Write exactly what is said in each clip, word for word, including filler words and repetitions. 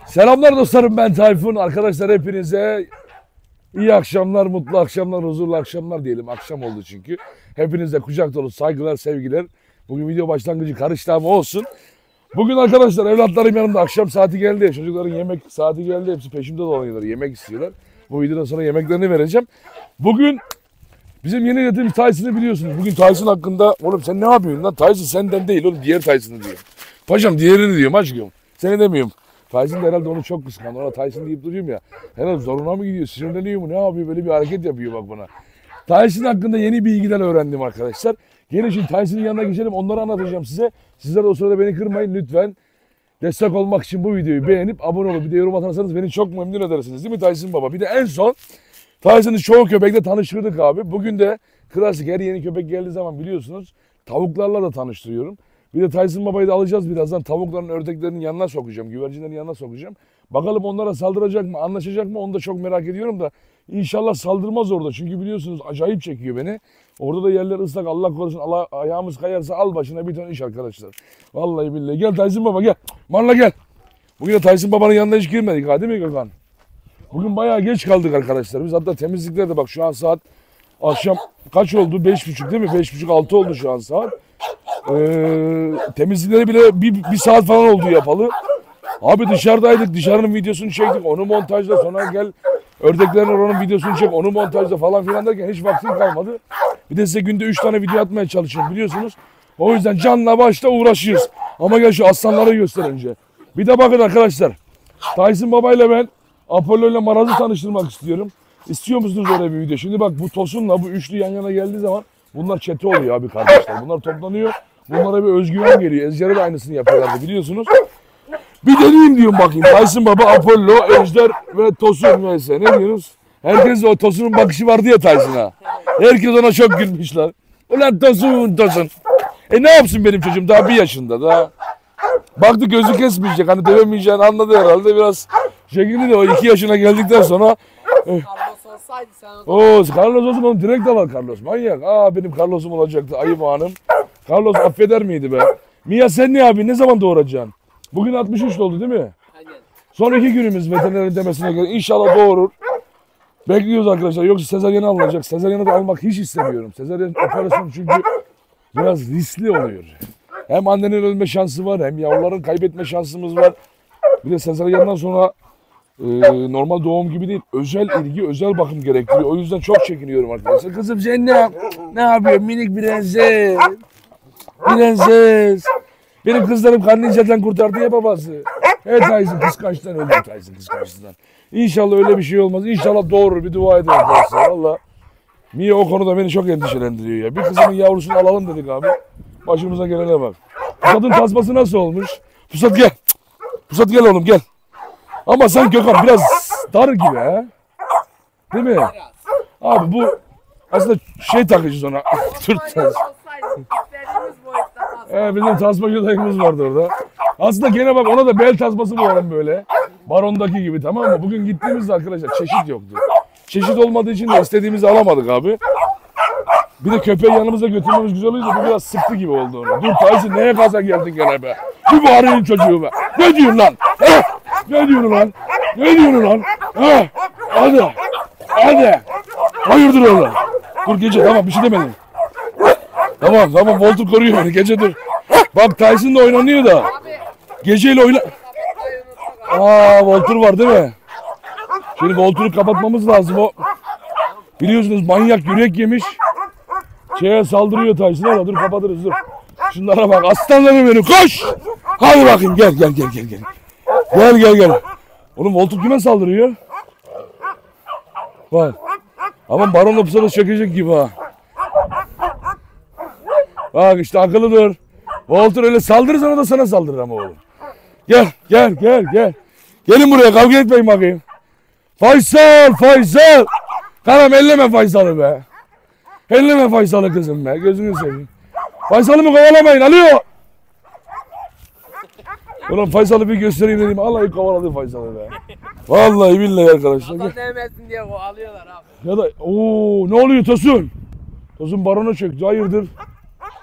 Selamlar dostlarım, ben Tayfun. Arkadaşlar hepinize iyi akşamlar, mutlu akşamlar, huzurlu akşamlar diyelim. Akşam oldu çünkü. Hepinize kucak dolu saygılar, sevgiler. Bugün video başlangıcı karıştı ama olsun. Bugün arkadaşlar evlatlarım yanımda, akşam saati geldi. Çocukların yemek saati geldi. Hepsi peşimde dolanıyorlar, yemek istiyorlar. Bu videodan sonra yemeklerini vereceğim. Bugün bizim yeni yönetimiz Tyson'ı biliyorsunuz. Bugün Tyson hakkında, oğlum sen ne yapıyorsun lan? Tyson senden değil oğlum, diğer Tyson'ı diyor. Paşam diğerini diyorum aşkım. Seni demiyorum. Tyson da herhalde onu çok kıskandı. Ona Tyson deyip duruyorum ya. Herhalde zoruna mı gidiyor, sinirleniyor mu, ne yapıyor, böyle bir hareket yapıyor bak bana. Tyson hakkında yeni bilgiler öğrendim arkadaşlar. Gelin şimdi Tyson'ın yanına geçelim, onları anlatacağım size. Sizler de o sırada beni kırmayın lütfen. Destek olmak için bu videoyu beğenip abone olup bir de yorum atarsanız beni çok memnun edersiniz değil mi Tyson baba? Bir de en son Tyson'ı çoğu köpekle tanıştırdık abi. Bugün de klasik, her yeni köpek geldiği zaman biliyorsunuz tavuklarla da tanıştırıyorum. Bir de Tyson babayı da alacağız birazdan. Tavukların, ördeklerin yanına sokacağım. Güvercinlerin yanına sokacağım. Bakalım onlara saldıracak mı, anlaşacak mı, onu da çok merak ediyorum da. İnşallah saldırmaz orada. Çünkü biliyorsunuz acayip çekiyor beni. Orada da yerler ıslak, Allah korusun, Allah, ayağımız kayarsa al başına bir ton iş arkadaşlar. Vallahi billahi. Gel Tyson baba gel. Marla gel. Bugün de Tyson babanın yanına hiç girmedik ha, değil mi Gökhan? Bugün bayağı geç kaldık arkadaşlar. Biz hatta temizliklerde bak şu an saat akşam kaç oldu? Beş buçuk değil mi? Beş buçuk altı oldu şu an saat. Ee, temizlikleri bile bir, bir saat falan oldu yapalı. Abi dışarıdaydık, dışarının videosunu çektik, onu montajla, sonra gel ördeklerin oranın videosunu çek, onu montajla falan filan derken hiç vaktim kalmadı. Bir de size günde üç tane video atmaya çalışıyorum biliyorsunuz. O yüzden canla başla uğraşıyoruz. Ama gel şu aslanları göster önce. Bir de bakın arkadaşlar, Tyson babayla ben Apollo ile Maraz'ı tanıştırmak istiyorum. İstiyor musunuz öyle bir video? Şimdi bak, bu Tosun'la bu üçlü yan yana geldiği zaman bunlar çete oluyor abi kardeşler. Bunlar toplanıyor. Bunlara bir özgüven geliyor. Ezcer'e de aynısını yapıyorlardı biliyorsunuz. Bir deneyeyim diyorum bakayım. Tyson baba, Apollo, Ejder ve Tosun vs. Ne diyorsunuz? Herkes de o Tosun'un bakışı vardı ya Tyson'a. Herkes ona çok gülmüşler. Ulan Tosun, Tosun. E ne yapsın benim çocuğum, daha bir yaşında daha. Baktı gözü kesmeyecek, hani dövemeyeceğini anladı herhalde, biraz şekilli de o iki yaşına geldikten sonra. Carlos olsaydı sen o zaman. Oo, Carlos olsun, oğlum direkt de var Carlos. Manyak. Aa, benim Carlos'um olacaktı, ayıp hanım. Carlos affeder miydi be? Mia sen ne abi, ne zaman doğuracaksın? Bugün altmış üç oldu değil mi? Aynen. Son iki günümüz veterinerin demesine göre. İnşallah doğurur. Bekliyoruz arkadaşlar. Yoksa sezaryen alınacak. Sezaryen'i de almak hiç istemiyorum. Sezaryen operasyonu çünkü biraz riskli oluyor. Hem annenin ölme şansı var, hem yavruların kaybetme şansımız var. Bir de sezaryenden sonra e, normal doğum gibi değil, özel ilgi, özel bakım gerektiriyor. O yüzden çok çekiniyorum arkadaşlar. Kızım sen ne yap? Ne yapıyorsun minik prenses? Prenses. Benim kızlarım karnıncadan kurtardı ya babası. Evet Tyson kıskançtan öldü, Tyson kıskançtan. İnşallah öyle bir şey olmaz. İnşallah doğurur, bir dua edin arkadaşlar. Valla Mia o konuda beni çok endişelendiriyor ya. Bir kızımın yavrusunu alalım dedik abi. Başımıza gelene bak. Pusat'ın tasması nasıl olmuş? Pusat gel. Pusat gel oğlum gel. Ama sen Gökhan biraz dar gibi ha. Değil mi? Abi bu aslında şey takacağız ona. Türk tas. İstediğimiz boyutta tasma. Ee, bizim tasmacı dayımız vardı orada. Aslında gene bak, ona da bel tasması bulalım böyle. Barondaki gibi, tamam mı? Bugün gittiğimizde arkadaşlar çeşit yoktu. Çeşit olmadığı için de istediğimizi alamadık abi. Bir de köpeği yanımıza götürmemiz güzel olunca bu biraz sıktı gibi oldu onu. Dur Tyson, neye gaza geldin gene be? Bir bağırayım çocuğu be. Ne diyorsun lan? He? Ne diyorsun lan? Ne diyorsun lan? He? Hadi. Hadi. Hayırdır oğlum? Dur gece, tamam bir şey demedim. Tamam tamam, Walter koruyor beni, gece dur. Bak Tyson da oynanıyor da. Geceyle oyna... Aa, Walter var değil mi? Şimdi Walter'ı kapatmamız lazım o. Biliyorsunuz manyak yürek yemiş. Şeye saldırıyor Tyson'a da, dur kapatırız dur. Şunlara bak, aslanlarım benim, koş! Hadi bakayım, gel gel gel gel gel. Gel gel gel. Oğlum Walter kime saldırıyor? Bak. Ama baronla pusada çökecek gibi ha. Bak işte, akıllı dur. Walter öyle saldırırsan o da sana saldırır ama oğlum. Gel gel gel gel. Gelin buraya, kavga etmeyin bakayım. Faysal Faysal. Karam elleme Faysal'ı be. Elleme Faysal'ı kızım be, gözünü seveyim. Faysal'ı mı kovalamayın, alıyor. Ulan Faysal'ı bir göstereyim dedim. Vallahi kovaladı Faysal'ı be. Vallahi billahi arkadaşlar. Adam sevmesin diye o alıyorlar abi. Ya da ooo, ne oluyor Tosun? Tosun barona çöktü, hayırdır?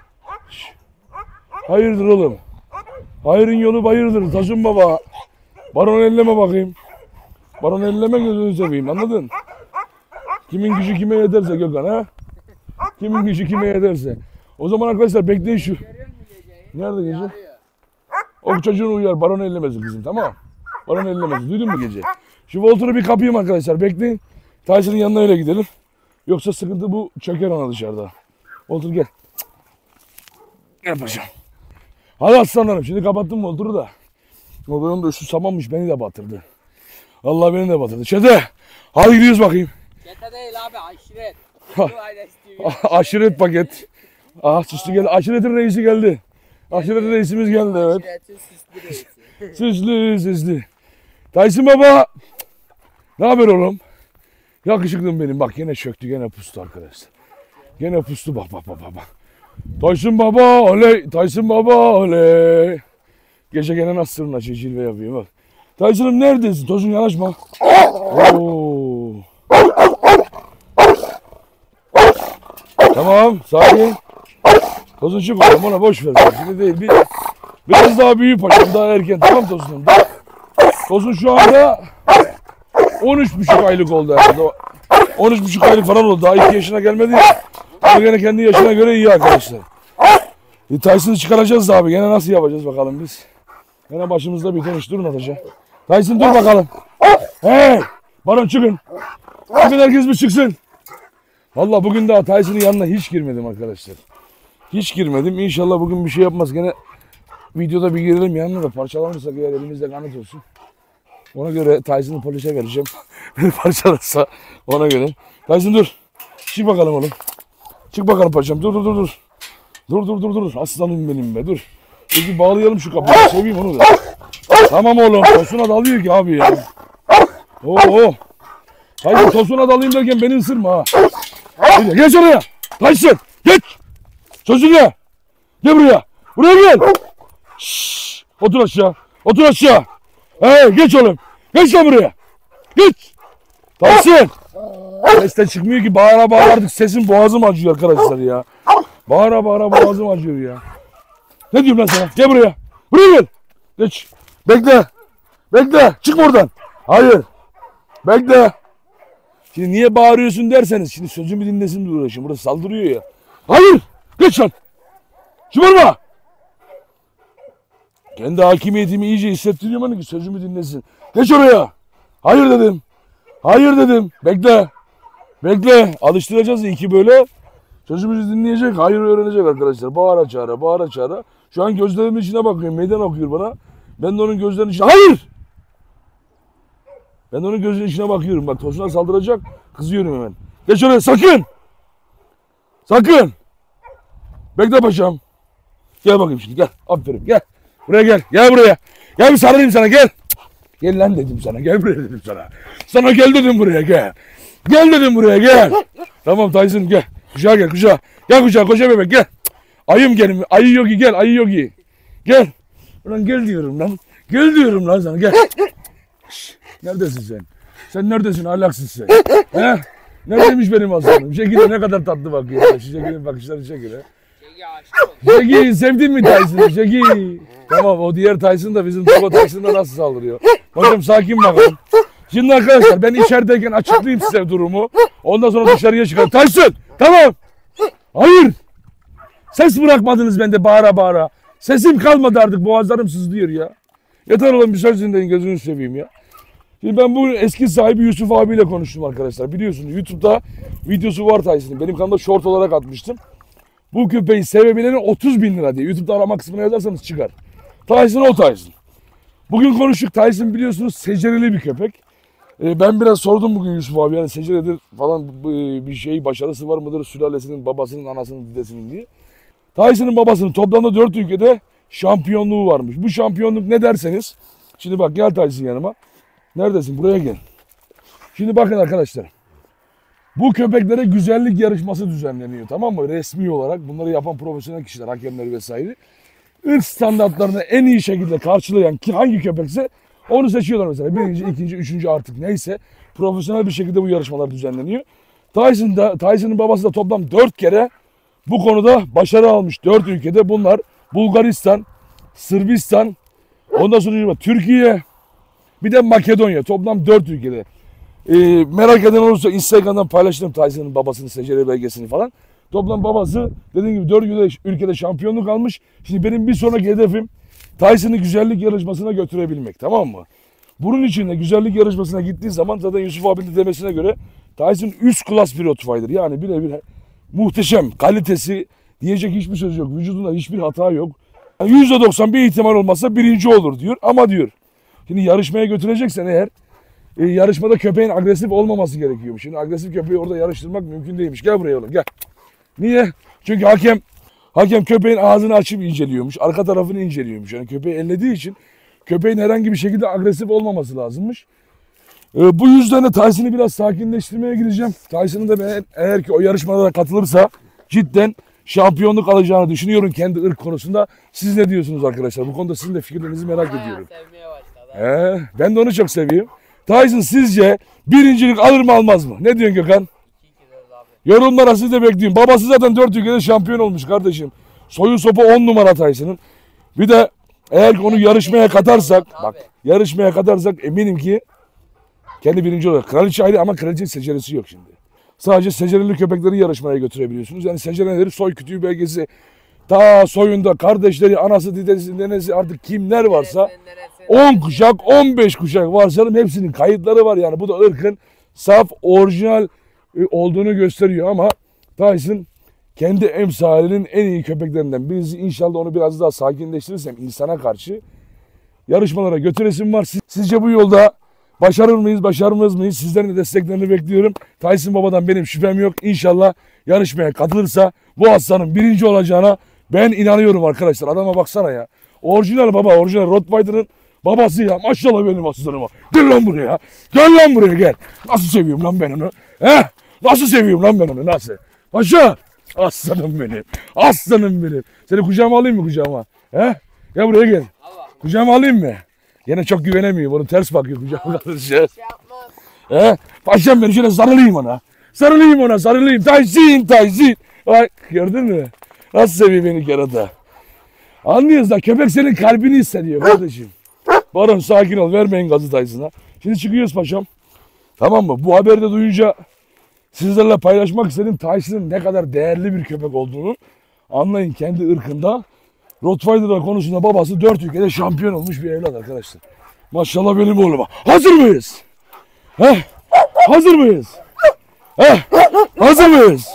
Şş. Hayırdır oğlum? Hayırın yolu bayırdır Tosun baba. Baron elleme bakayım. Baron elleme gözünü seveyim, anladın? Kimin gücü kime yeterse Gökhan ha? Kimin gücü kime yeterse. O zaman arkadaşlar bekleyin şu. Görüyor musun geceyi? Nerede gece? Yarıyor. O çocuğun uyar. Baron ellemesin kızım, tamam. Baron ellemesin. Duydun mu gece? Şu Walter'ı bir kapayım arkadaşlar. Bekleyin. Tyson'ın yanına öyle gidelim. Yoksa sıkıntı bu, çöker ana dışarıda. Walter gel. Gel paşam. Hadi aslanlarım. Şimdi kapattım Walter'ı da. Walter'ın da üstü samanmış, beni de batırdı. Allah beni de batırdı. Çete. Hadi gidiyoruz bakayım. Çete değil abi aşiret. Bu ayda istiyor. Aşiret paket. Ah süslü geldi. Aşiretin reisi geldi. Aşiretin reisimiz geldi, evet. Aşiretin süslü reisi. Süslü süslü. Tyson baba. Ne haber oğlum? Yakışıklım benim. Bak yine çöktü, gene pustu arkadaşlar. Gene pustu, bak bak bak bak. Tyson baba oley. Tyson baba oley. Gece gene nasıl sırrına cilve yapıyor bak. Tyson'ım neredesin? Tosun yanaşma. Oo. Tamam, sakin. Tosun çık oğlum, ona boş ver. Şimdi değil, bir, biraz daha büyük paşam, daha erken. Tamam Tosun'um. Tosun şu anda on üç buçuk aylık oldu herhalde. on üç buçuk aylık falan oldu. Daha iki yaşına gelmedi ya. Ama gene kendi yaşına göre iyi arkadaşlar. E, Tyson'ı çıkaracağız da abi. Gene nasıl yapacağız bakalım biz. Gene başımızda bir tanış. Durun Ataşa. Tyson dur bakalım. Hey! Baron çıkın. Çıkın, herkes bir çıksın. Valla bugün daha Tyson'ın yanına hiç girmedim arkadaşlar. Hiç girmedim. İnşallah bugün bir şey yapmaz. Gene videoda bir girelim yanına da parçalanırsak eğer elimizde kanıt olsun. Ona göre Tyson'ı polise vereceğim. Beni parçalarsa ona göre. Tyson dur. Çık bakalım oğlum. Çık bakalım paşam. Dur dur dur dur. Dur dur dur dur. Aslanım benim be, dur. Peki bağlayalım şu kapıyı. Seveyim onu da. Tamam oğlum. Tosuna dalıyor ki abi ya. Oo. Tyson tosuna dalayım derken beni ısırma ha. Hadi geç oraya. Tyson geç. Sözünle. Gel buraya. Buraya gel. Şşş. Otur aşağı. Otur aşağı. Hey geç oğlum. Geç lan buraya. Geç. Tyson. Ses de çıkmıyor ki, bağıra bağıra artık sesim, boğazım acıyor arkadaşlar ya. Bağıra bağıra boğazım acıyor ya. Ne diyorum ben sana? Gel buraya. Buraya gel. Geç. Bekle. Bekle. Çık buradan. Hayır. Bekle. Şimdi niye bağırıyorsun derseniz, şimdi sözümü dinlesin diye uğraşıyorum. Burası saldırıyor ya. Hayır. Geç lan. Şımarma. Kendi hakimiyetimi iyice hissettiriyorum hani ki sözümü dinlesin. Geç oraya. Hayır dedim. Hayır dedim. Bekle. Bekle. Alıştıracağız iki böyle. Sözümüzü dinleyecek. Hayır öğrenecek arkadaşlar. Bağıra çağıra. Bağıra çağıra. Şu an gözlerimin içine bakıyorum. Meydan okuyor bana. Ben de onun gözlerinin içine. Hayır. Ben de onun gözlerinin içine bakıyorum. Bak Tosun'a saldıracak. Kızıyorum hemen. Geç oraya. Sakın. Sakın. Bekle paşam. Gel bakayım şimdi. Gel. Aferin. Gel. Buraya gel. Gel buraya. Gel bir sarılayım sana. Gel. Gel lan dedim sana. Gel buraya dedim sana. Sana gel dedim buraya. Gel. Gel dedim buraya. Gel. Tamam Tyson gel. Kucağa gel. Kucağa. Gel kucağa. Koca bebek gel. Ayım gelin. Ayı yogi gel. Ayı yogi. Gel. Ulan gel diyorum lan. Gel diyorum lan sana. Gel. Şş, neredesin sen? Sen neredesin? Ahlaksız sen. He? Neredeymiş benim aslanım? Şekilde ne kadar tatlı bakıyor. Şu şekilin bakışları şekilde. Çeki aşık oldu. Şeki sevdin mi Tyson'ı? Şeki. Tamam, o diğer Tyson da bizim Togo Tyson'da nasıl saldırıyor? Hocam sakin bakalım. Şimdi arkadaşlar ben içerideyken açıklayayım size durumu. Ondan sonra dışarıya çıkar. Tyson! Tamam! Hayır! Ses bırakmadınız bende bağıra bağıra. Sesim kalmadı artık, boğazlarım sızlıyor ya. Yeter oğlum, bir söz dinleyin, gözünü seveyim ya. Şimdi ben bu eski sahibi Yusuf abiyle konuştum arkadaşlar. Biliyorsunuz YouTube'da videosu var Tyson'ın. Benim kanalda short olarak atmıştım. Bu köpeği sevebilene otuz bin lira diye. YouTube'da arama kısmına yazarsanız çıkar. Tyson o Tyson. Bugün konuştuk. Tyson biliyorsunuz secereli bir köpek. Ee, ben biraz sordum bugün Yusuf abi. Yani seceredir falan bir şey, başarısı var mıdır? Sülalesinin, babasının, anasının, dedesinin diye. Tyson'ın babasının toplamda dört ülkede şampiyonluğu varmış. Bu şampiyonluk ne derseniz. Şimdi bak gel Tyson yanıma. Neredesin? Buraya gel. Şimdi bakın arkadaşlar. Bu köpeklere güzellik yarışması düzenleniyor, tamam mı? Resmi olarak bunları yapan profesyonel kişiler, hakemler vesaire. Irk standartlarını en iyi şekilde karşılayan ki hangi köpekse onu seçiyorlar mesela. Birinci, ikinci, üçüncü artık neyse profesyonel bir şekilde bu yarışmalar düzenleniyor. Tyson da, Tyson'ın babası da toplam dört kere bu konuda başarı almış. Dört ülkede bunlar Bulgaristan, Sırbistan, ondan sonra Türkiye, bir de Makedonya. Toplam dört ülkede. Ee, merak eden olursa Instagram'dan paylaştım Tyson'ın babasının secere belgesini falan. Toplam babası dediğim gibi dört ülkede şampiyonluk almış. Şimdi benim bir sonraki hedefim Tyson'ı güzellik yarışmasına götürebilmek, tamam mı? Bunun için de güzellik yarışmasına gittiği zaman zaten Yusuf abinin de demesine göre Tyson üst klas bir Rottweiler. Yani birebir muhteşem, kalitesi diyecek hiçbir söz yok. Vücudunda hiçbir hata yok. Yani yüzde doksan bir ihtimal olmazsa birinci olur diyor. Ama diyor şimdi yarışmaya götüreceksen eğer e, yarışmada köpeğin agresif olmaması gerekiyormuş. Şimdi agresif köpeği orada yarıştırmak mümkün değilmiş. Gel buraya oğlum gel. Niye? Çünkü hakem hakem köpeğin ağzını açıp inceliyormuş. Arka tarafını inceliyormuş. Yani köpeği ellediği için köpeğin herhangi bir şekilde agresif olmaması lazımmış. Ee, bu yüzden de Tyson'ı biraz sakinleştirmeye gideceğim. Tyson'ın da ben, eğer ki o yarışmalara katılırsa cidden şampiyonluk alacağını düşünüyorum kendi ırk konusunda. Siz ne diyorsunuz arkadaşlar? Bu konuda sizin de fikirlerinizi merak Bayağı ediyorum. sevmeye başladı. Ee, ben de onu çok seviyorum. Tyson sizce birincilik alır mı almaz mı? Ne diyorsun Gökhan? İki gidiyoruz abi. Yorumlara siz de bekliyorum. Babası zaten dört ülkede şampiyon olmuş kardeşim. Soyu sopu on numara Tyson'ın. Bir de eğer ki onu yarışmaya katarsak, bak yarışmaya katarsak eminim ki kendi birinci olur. Kraliçe ayrı ama kraliçenin seceresi yok şimdi. Sadece secereli köpekleri yarışmaya götürebiliyorsunuz. Yani secereleri soy kütüğü belgesi, ta soyunda kardeşleri, anası, dedesi, nenesi artık kimler varsa on kuşak, on beş kuşak varsa hepsinin kayıtları var. Yani bu da ırkın saf, orijinal olduğunu gösteriyor ama Tyson kendi emsalinin en iyi köpeklerinden birisi. İnşallah onu biraz daha sakinleştirirsem insana karşı yarışmalara götüresim var. Sizce bu yolda başarır mıyız, başarmaz mıyız? Sizlerin de desteklerini bekliyorum. Tyson babadan benim şüphem yok. İnşallah yarışmaya katılırsa bu aslanın birinci olacağına ben inanıyorum arkadaşlar. Adama baksana ya. Orijinal baba, orijinal Rottweiler'ın babası ya. Maşallah benim aslanıma. Gel lan buraya. Gel lan buraya gel. Nasıl seviyorum lan ben onu? He? Nasıl seviyorum lan ben onu? Nasıl? Paşa. Aslanım benim. Aslanım benim. Seni kucağıma alayım mı kucağıma? He? Gel buraya gel. Kucağıma alayım mı? Yine çok güvenemiyorum. Onu ters bakıyor kucağıma kalırsa. Şey yapmaz. He? Paşam beni şöyle sarılayım ona. Sarılayım ona sarılayım. Tyson Tyson. Bak gördün mü? Nasıl seviyor beni kerata. Anlıyoruz da köpek senin kalbini hissediyor kardeşim. Baron sakin ol. Vermeyin gazı Tyson'a. Şimdi çıkıyoruz paşam. Tamam mı? Bu haberi de duyunca sizlerle paylaşmak istedim. Tyson'ın ne kadar değerli bir köpek olduğunu anlayın kendi ırkında. Rottweiler konusunda babası dört ülkede şampiyon olmuş bir evlat arkadaşlar. Maşallah benim oğluma. Hazır mıyız? Heh? Hazır mıyız? Heh? Hazır mıyız?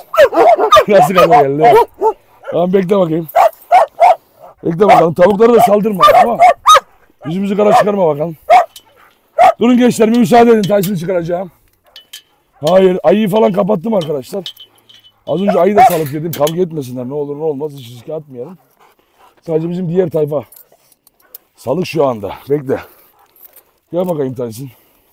Nasıl kadar geldi? Tamam bekle bakayım. Bekle bakalım. Tavuklara da saldırma ama yüzümüzü kara çıkarma bakalım. Durun gençler bir müsaade edin. Tyson'ı çıkaracağım. Hayır ayıyı falan kapattım arkadaşlar. Az önce ayı da salıp yedim. Kavga etmesinler ne olur ne olmaz. Hiç riske atmayalım. Sadece bizim diğer tayfa. Salık şu anda. Bekle. Gel bakayım Tyson.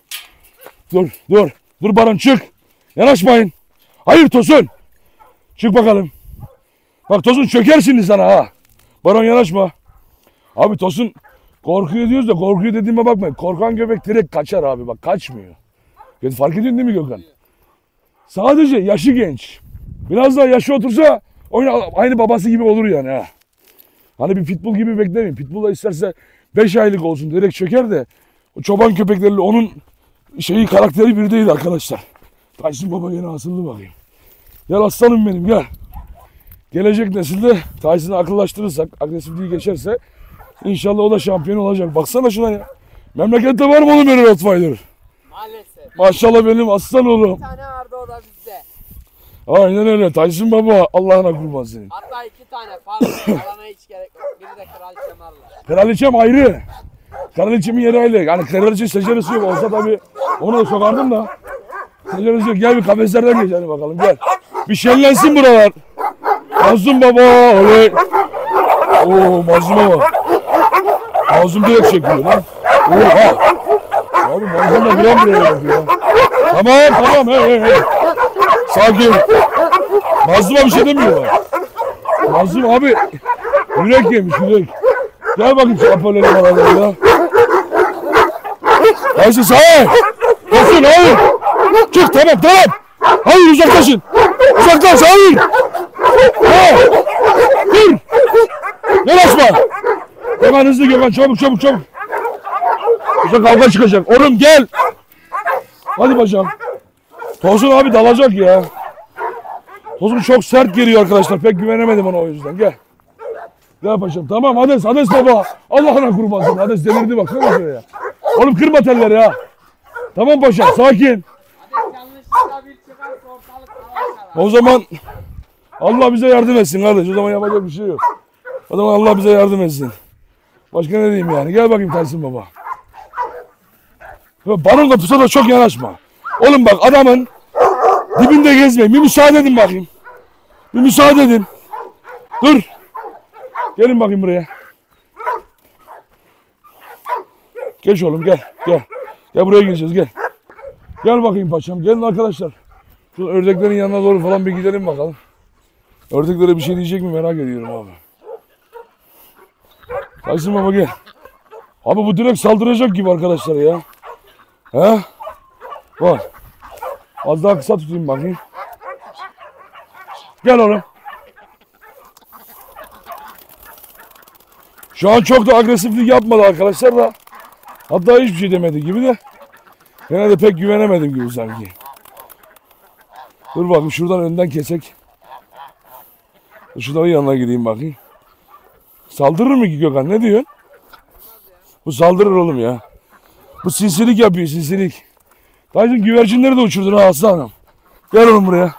Dur dur. Dur Baron çık. Yanaşmayın. Hayır Tosun. Çık bakalım. Bak Tosun çöker şimdi sana ha. Baron yanaşma. Abi Tosun korkuyor diyoruz da korkuyor dediğime bakmayın. Korkan köpek direkt kaçar abi bak kaçmıyor. Fark ediyorsun değil mi Gökhan? Sadece yaşı genç. Biraz daha yaşı otursa aynı babası gibi olur yani ha. Hani bir pitbull gibi beklemeyin. Pitbull da isterse beş aylık olsun direkt çöker de o çoban köpekleriyle onun şeyi karakteri bir değil arkadaşlar. Tyson baba yine asıldı bakayım. Gel aslanım benim gel. Gelecek nesilde Tyson'ı akıllaştırırsak, agresifliği geçerse inşallah o da şampiyon olacak. Baksana şuna ya. Memlekette var mı oğlum benim Rottweiler? Maalesef. Maşallah benim aslan oğlum. Bir tane vardı o da bizde. Aynen öyle. Tyson baba Allah'ına kurban senin. Hatta iki tane fazla. Alana hiç gerek yok. Biri de Kraliçe Marla. Kraliçem ayrı. Kraliçemin yeri ayrı. Yani kraliçe seceresi yok. Olsa tabii onu da sokardım da. Seceresi yok. Gel bir kafeslerden geç hadi bakalım gel. Bir şenlensin buralar. Mazlum baba. Oley. Oo mazluma bak. Mazlum direkt çekiyor lan. Oha. Abi mazlum da bir an buraya bakıyor. Tamam tamam hey hey hey. Sakin. Mazluma bir şey demiyorlar. Mazlum abi yürek yemiş yürek. Gel bakayım şu Apollo'ya bana ya. Ayşe sağ. Olsun hayır. Çık tamam tamam. Hayır uzaklaşın. Uzaklaş hayır. Ha. Dur. Yanaşma. Gökhan hızlı Gökhan çabuk çabuk çabuk. Yoksa kavga çıkacak. Oğlum gel. Hadi paşam. Tosun abi dalacak ya. Tosun çok sert geliyor arkadaşlar. Pek güvenemedim ona o yüzden. Gel. Gel paşam. Tamam Hades. Hades baba. Allah'ına kurban sana. Hades delirdi bak. Şöyle şuraya. Oğlum kırma telleri ya. Tamam paşam. Sakin. Hadi yanlışlıkla bir çıkarsa ortalık karışır. O zaman Allah bize yardım etsin kardeş. O zaman yapacak bir şey yok. O zaman Allah bize yardım etsin. Başka ne diyeyim yani? Gel bakayım Tyson baba. Baronla pusa da çok yanaşma. Oğlum bak adamın dibinde gezmeyin. Bir müsaade edin bakayım. Bir müsaade edin. Dur. Gelin bakayım buraya. Geç oğlum gel. Gel. Gel buraya gireceğiz gel. Gel bakayım paşam. Gelin arkadaşlar. Şu ördeklerin yanına doğru falan bir gidelim bakalım. Ördeklere bir şey diyecek mi merak ediyorum abi. Tyson baba gel. Abi bu direkt saldıracak gibi arkadaşlar ya. He? Bak. Az daha kısa tutayım bakayım. Gel oğlum. Şu an çok da agresiflik yapmadı arkadaşlar da. Hatta hiçbir şey demedi gibi de. Yine de pek güvenemedim gibi sanki. Dur bakayım şuradan önden kesek. Şunların yanına gideyim bakayım. Saldırır mı ki Gökhan? Ne diyorsun? Bu saldırır oğlum ya. Bu sinsilik yapıyor sinsilik. Tyson güvercinleri de uçurdun ha aslanım. Gel oğlum buraya.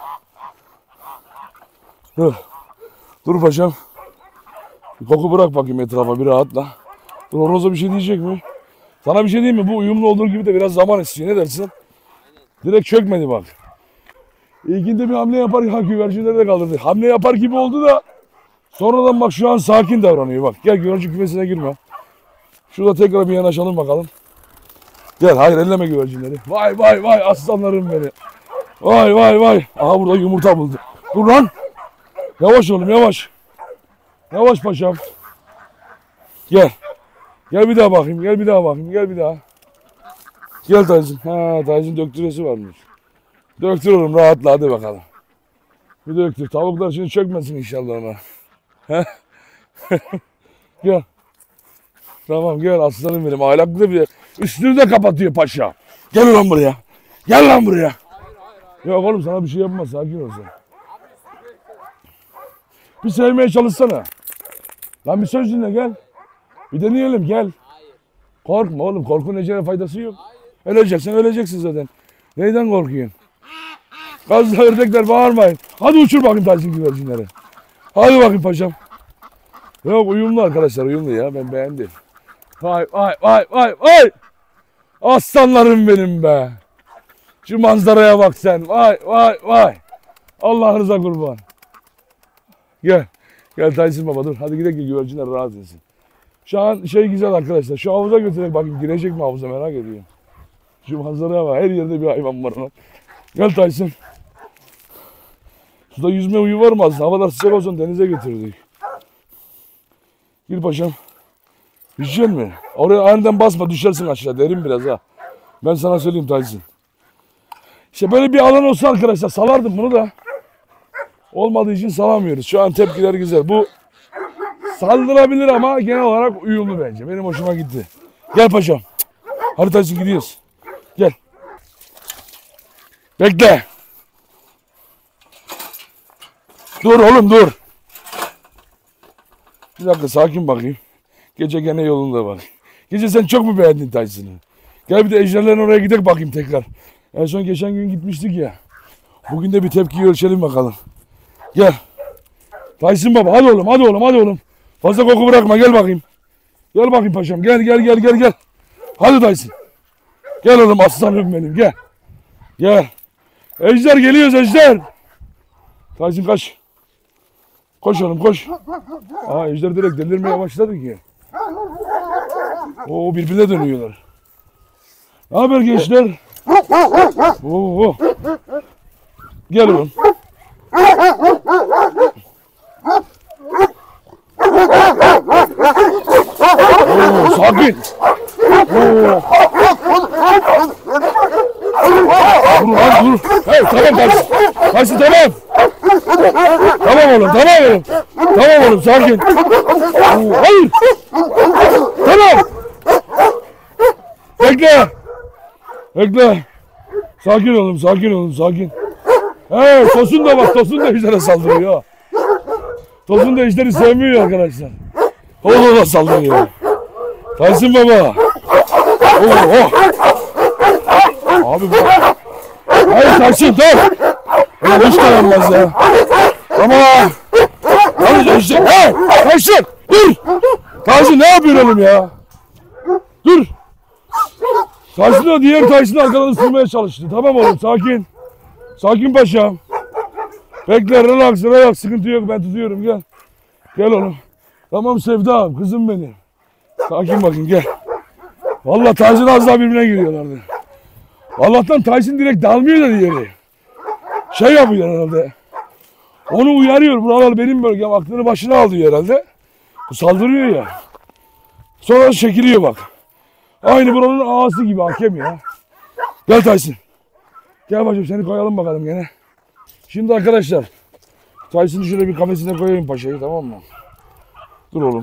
Dur. Dur paşam. Bir koku bırak bakayım etrafa bir rahatla. Dur horoza bir şey diyecek mi? Sana bir şey diyeyim mi? Bu uyumlu olduğu gibi de biraz zaman istiyor. Ne dersin? Direkt çökmedi bak. İlkinde bir hamle yapar ya güvercinleri de kaldırdı. Hamle yapar gibi oldu da sonradan bak şu an sakin davranıyor bak. Gel güvercin kümesine girme. Şurada tekrar bir yanaşalım bakalım. Gel hayır elleme güvercinleri. Vay vay vay aslanlarım beni. Vay vay vay. Aha burada yumurta buldu. Dur lan. Yavaş oğlum yavaş. Yavaş paşam. Gel. Gel bir daha bakayım. Gel bir daha bakayım. Gel bir daha. Gel Tyson. Ha Tyson döktüresi varmış. Döktür oğlum rahatla hadi bakalım. Bir döktür. Tavuklar şimdi çökmesin inşallah ona. Gel. Tamam gel aslanım benim. Ahlaklı bir üstünü de kapatıyor paşa. Gel lan buraya. Gel lan buraya. Yok oğlum sana bir şey yapmaz. Sakin ol sen. Bir sevmeye çalışsana. Lan bir söz dinle gel. Bir deneyelim gel. Korkma oğlum. Korkunun ecele faydası yok. Öleceksin öleceksin zaten. Neyden korkuyorsun? Gazlı ördekler bağırmayın. Hadi uçur bakayım Tyson güvercinleri. Hadi bakayım paşam. Yok uyumlu arkadaşlar uyumlu ya ben beğendim. Vay vay vay vay vay. Aslanlarım benim be. Şu manzaraya bak sen. Vay vay vay. Allah'ınıza kurban. Gel. Gel Tyson baba dur. Hadi gidelim ki güvercinler rahat etsin. Şu an şey güzel arkadaşlar. Şu havuza götürelim bakayım girecek mi havuza merak ediyorum. Şu manzaraya bak. Her yerde bir hayvan var lan. Gel Tyson. Suda yüzme uyu var mı aslında? Havalar sıcak olsun denize götürdük. Gir paşam. Düşecek mi? Oraya aniden basma düşersin aşağı. Derin biraz ha. Ben sana söyleyeyim Tyson. İşte böyle bir alan olsa arkadaşlar salardım bunu da. Olmadığı için salamıyoruz. Şu an tepkiler güzel. Bu saldırabilir ama genel olarak uyumlu bence. Benim hoşuma gitti. Gel paşam. Hadi Tyson gidiyoruz. Gel. Bekle. Dur oğlum dur. Bir dakika sakin bakayım. Gece gene yolunda bak. Gece sen çok mu beğendin Tyson'ı? Gel bir de ejderlerin oraya gidelim bakayım tekrar. En son geçen gün gitmiştik ya. Bugün de bir tepkiyi ölçelim bakalım. Gel. Tyson baba hadi oğlum hadi oğlum hadi oğlum. Fazla koku bırakma gel bakayım. Gel bakayım paşam gel gel gel gel gel. Hadi Tyson. Gel oğlum aslanım benim gel. Gel. Ejder geliyoruz ejder. Tyson kaç. Koş oğlum koş. Aa ejder direkt delirmeye başladı ki. Oo birbirine dönüyorlar. Ne haber gençler? Oo. Gel oğlum. Oo sakin. Oo. Dur lan dur. Hey tamam Tyson. Tyson tamam. Tamam oğlum tamam oğlum. Tamam oğlum sakin. Oo, hayır. Tamam. Bekle. Sakin olun, sakin olun, sakin. He, Tosun da bak, Tosun da ejdere saldırıyor. Tosun da ejderi sevmiyor arkadaşlar. O da saldırıyor. Tyson baba. Oh, oh. Abi bu. Hayır Tyson dur. Ya hiç dayanmaz ya. Tamam. Hadi ejder. He, Tyson dur. Tyson ne yapıyorsun oğlum ya? Dur. Tyson da diğer Tyson'ı arkadan ısırmaya çalıştı. Tamam oğlum sakin. Sakin paşam. Bekle relax relax sıkıntı yok ben tutuyorum gel. Gel oğlum. Tamam Sevdam kızım benim. Sakin bakın gel. Vallahi Tyson az daha birbirine giriyorlardı. Allah'tan Tyson direkt dalmıyor da diğeri. Şey yapıyor herhalde. Onu uyarıyor. Buralar benim bölgem. Aklını başına alıyor herhalde. Bu saldırıyor ya. Sonra çekiliyor bak. Aynı buranın ağası gibi hakem ya. Gel Tyson. Gel bacım seni koyalım bakalım gene. Şimdi arkadaşlar. Tyson'ı şöyle bir kafesine koyayım paşayı tamam mı? Dur oğlum.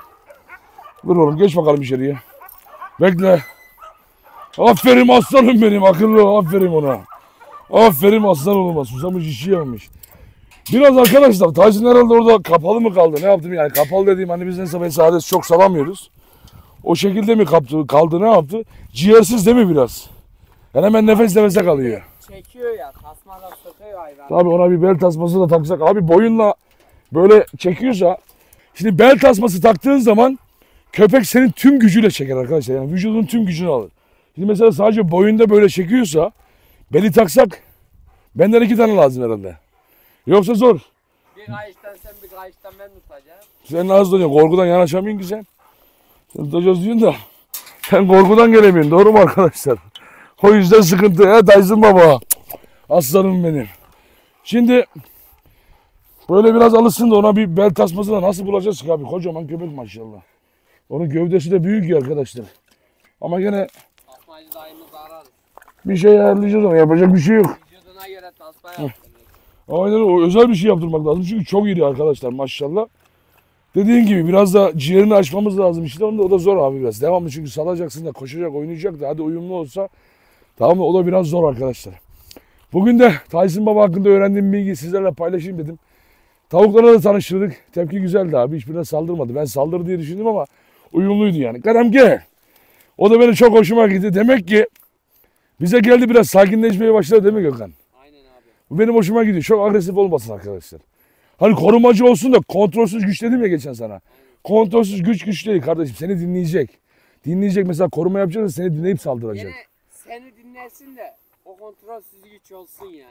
Dur oğlum geç bakalım içeriye. Bekle. Aferin aslanım benim akıllı aferin ona. Aferin aslan oğluma susamış işi yememiş. Biraz arkadaşlar Tyson herhalde orada kapalı mı kaldı ne yaptım yani kapalı dediğim hani biz neyse mesafede çok salamıyoruz. O şekilde mi kaptı, kaldı ne yaptı? Ciğersiz değil mi biraz? Yani hemen nefes nefese kalıyor. Çekiyor ya tasmadan sokuyor hayvan. Tabii ona bir bel tasması da taksak. Abi boyunla böyle çekiyorsa şimdi bel tasması taktığın zaman köpek senin tüm gücüyle çeker arkadaşlar. Yani vücudun tüm gücünü alır. Şimdi mesela sadece boyunda böyle çekiyorsa beli taksak benden iki tane lazım herhalde. Yoksa zor. Bir kayıştan sen bir kayıştan ben tutacağım. Sen az dönüyor. Korkudan yanaşamıyorsun ki sen. Sen tutacağız diyorsun da sen korkudan gelemiyorsun. Doğru mu arkadaşlar? O yüzden sıkıntı. He Tyson baba. Aslanım benim. Şimdi böyle biraz alışsın da ona bir bel tasması da nasıl bulacağız ki abi? Kocaman köpek maşallah. Onun gövdesi de büyük ya arkadaşlar. Ama gene Tasmacı dayımız ararız. bir şey ayarlayacağız ama yapacak bir şey yok. Vücuduna göre tasma yaptırıyor. Aynen o özel bir şey yaptırmak lazım. Çünkü çok iri arkadaşlar maşallah. Dediğin gibi biraz da ciğerini açmamız lazım işte. Onda o da zor abi biraz. Devamlı çünkü salacaksın da koşacak oynayacak da hadi uyumlu olsa tamam mı? O da biraz zor arkadaşlar. Bugün de Tyson baba hakkında öğrendiğim bilgiyi sizlerle paylaşayım dedim. Tavuklara da tanıştırdık. Tepki güzeldi abi. Hiçbirine saldırmadı. Ben saldırır diye düşündüm ama uyumluydu yani. Kerem gel. O da benim çok hoşuma gitti. Demek ki bize geldi biraz sakinleşmeye başladı değil mi Gökhan? Aynen abi. Bu benim hoşuma gidiyor. Çok agresif olmasın arkadaşlar. Hani korumacı olsun da kontrolsüz güç dedim ya geçen sana. Kontrolsüz güç güç değil kardeşim. Seni dinleyecek. Dinleyecek mesela koruma yapacak seni dinleyip saldıracak. Yine seni dinlersin de o kontrolsüz güç olsun ya.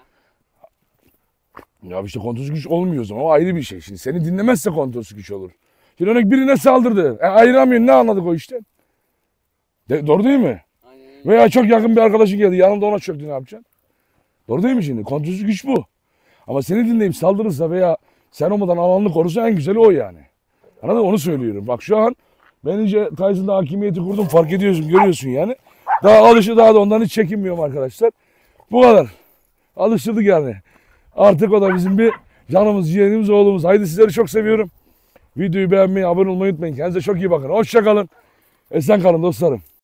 Ya işte kontrolsüz güç olmuyor o zaman. O ayrı bir şey. Şimdi seni dinlemezse kontrolsüz güç olur. Şimdi örnek birine saldırdı. E, ayıramıyorsun. Ne anladık o işten? De, doğru değil mi? Aynen. Veya çok yakın bir arkadaşın geldi. Yanında ona çöktü ne yapacaksın? Doğru değil mi şimdi? Kontrolsüz güç bu. Ama seni dinleyip saldırırsa veya sen olmadan alanını korusa en güzeli o yani. Anladın mı? Onu söylüyorum. Bak şu an ben iyice Tyson'da hakimiyeti kurdum. Fark ediyorsun, görüyorsun yani. Daha alışı daha da ondan hiç çekinmiyorum arkadaşlar. Bu kadar. Alıştırdık yani. Artık o da bizim bir canımız, ciğerimiz, oğlumuz. Haydi sizleri çok seviyorum. Videoyu beğenmeyi, abone olmayı unutmayın. Kendinize çok iyi bakın. Hoşça kalın. Esen kalın dostlarım.